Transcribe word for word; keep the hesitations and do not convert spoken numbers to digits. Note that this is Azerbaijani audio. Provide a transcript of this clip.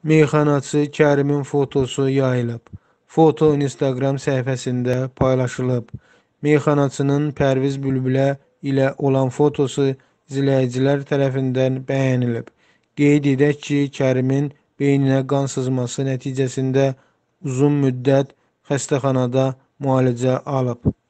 Meyxanaçı Kərimin fotosu yayılıb. Foto Instagram səhifəsində paylaşılıb. Meyxanaçının Pərviz Bülbülə ilə olan fotosu izləyicilər tərəfindən bəyənilib. Qeyd edək ki, Kərimin beyninə qan sızması nəticəsində uzun müddət xəstəxanada müalicə alıb.